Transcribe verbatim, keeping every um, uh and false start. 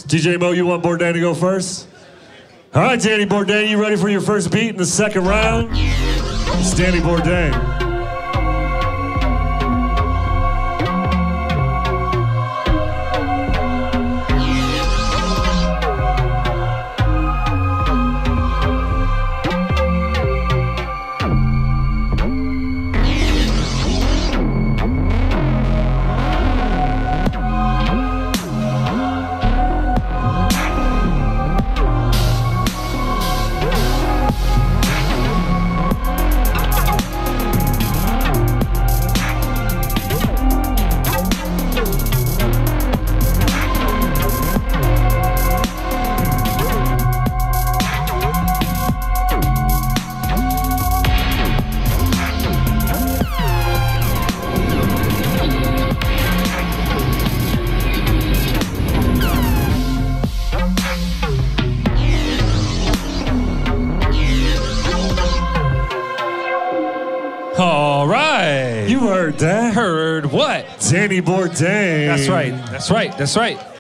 D J Mo, you want Bourdain to go first? All right, Danny Bourdain, you ready for your first beat in the second round? It's Danny Bourdain. All right. You heard that? Heard what? Danny Bourdain. That's right. That's right. That's right.